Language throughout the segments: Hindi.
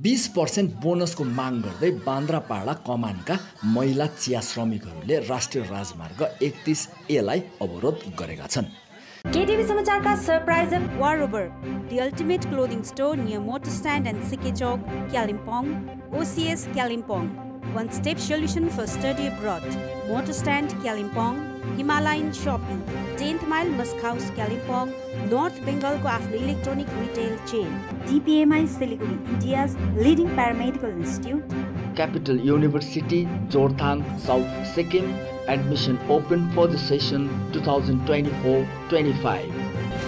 20% बोनसको माग गर्दै बान्द्रापाडा कमानका महिला चिया श्रमिकहरूले राष्ट्रिय राजमार्ग 31A लाई अवरोध गरेका छन्। केटीभी समाचारका सरप्राइज वारोबर The ultimate clothing store near Motor Stand and Sike Chowk, Kalimpong, OCS Kalimpong. One-step solution for study abroad. Motor Stand Kalimpong, Himalayan Shopping, 10th Mile Musk House Kalimpong, North Bengal को आफ्नो electronic retail chain, DPMI Siliguri, India's leading paramedical institute, Capital University, Jorthang, South Sikkim. Admission open for the session 2024-25.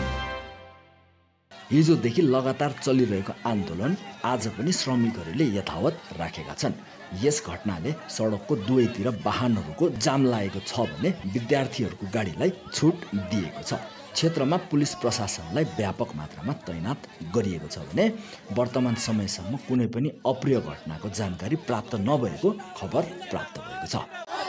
हिजोदेखि लगातार चलिरहेको आन्दोलन आज पनि श्रमिकहरूले यथावत राखेका छन्। यस घटनाले सडकको दुवैतिर वाहनहरूको जाम लागेको छ भने विद्यार्थीहरूको गाडीलाई छुट दिएको छ। क्षेत्रमा पुलिस प्रशासनलाई व्यापक मात्रामा तैनात गरिएको छ भने वर्तमान समयसम्म कुनै पनि अप्रिय घटनाको जानकारी प्राप्त नभएको खबर प्राप्त भएको छ।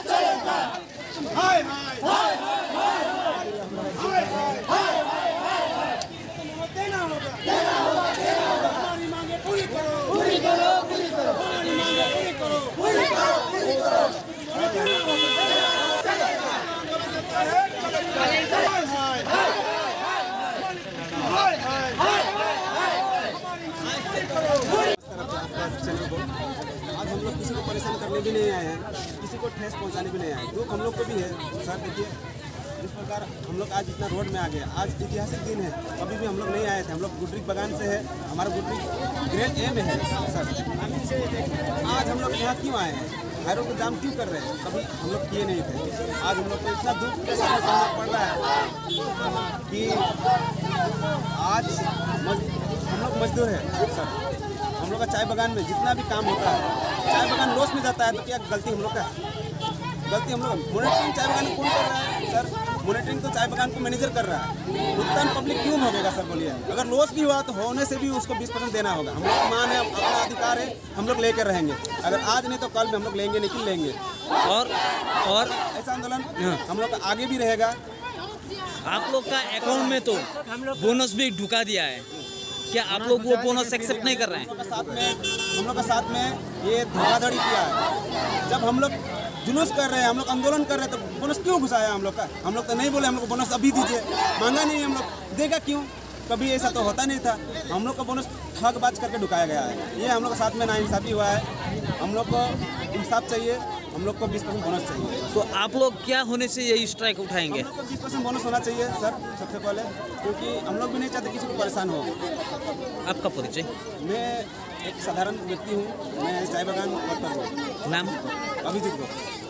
आज हम लोग किसी को परेशान करने भी नहीं आए हैं, किसी को ठेस पहुंचाने भी नहीं आए। दुख हम लोग को भी है सर। देखिए जिस प्रकार हम लोग आज इतना रोड में आ गए, आज ऐतिहासिक दिन है। अभी भी हम लोग नहीं आए थे। हम लोग गुडरिक बगान से है, हमारा गुडरिक ग्रेड ए में है सर। आज हम लोग यहाँ क्यों आए हैं, हाईरोड को जाम क्यों कर रहे हैं, कभी हम लोग किए नहीं थे। आज हम लोग को इतना दुख के साथ करना पड़ रहा है कि आज हम लोग मजदूर हैं सर। हम लोग का चाय बागान में जितना भी काम होता है, चाय बागान लॉस में जाता है तो क्या गलती हम लोग का है? गलती हम लोग मॉनिटरिंग चाय बागान कौन कर रहा है सर? मॉनिटरिंग तो चाय बागान को मैनेजर कर रहा है। भुगतान पब्लिक क्यों भोगेगा सर? बोलिए। अगर लॉस भी हुआ तो होने से भी उसको 20% देना होगा। हम लोग की मान है, अपना अधिकार है, हम लोग लेकर रहेंगे। अगर आज नहीं तो कल में हम लोग लेंगे, निकल लेंगे। और ऐसा आंदोलन हम लोग का आगे भी रहेगा। आप लोग का अकाउंट में तो बोनस भी ढुका दिया है, क्या आप लोग वो बोनस एक्सेप्ट नहीं कर रहे हैं? हम लोग का साथ में ये धोखाधड़ी किया है। जब हम लोग जुलूस कर रहे हैं, हम लोग आंदोलन कर रहे हैं, तो बोनस क्यों घुसाया हम लोग का? हम लोग तो नहीं बोले हम लोग को बोनस अभी दीजिए, मांगा नहीं हम लोग, देगा क्यों? कभी ऐसा तो होता नहीं था। हम लोग का बोनस ठगबाज करके ढुकाया गया है। ये हम लोग के साथ में नाइंसाफी हुआ है। हम लोग को इंसाफ चाहिए, हम लोग को 20% बोनस चाहिए। तो आप लोग क्या होने से ये स्ट्राइक उठाएंगे? हम लोग को 20% बोनस होना चाहिए सर सबसे पहले, क्योंकि हम लोग भी नहीं चाहते किसी को परेशान हो। आपका परिचय? मैं एक साधारण व्यक्ति हूँ, मैं चाय बागान वर्कर हूँ। नाम? अभिजीत।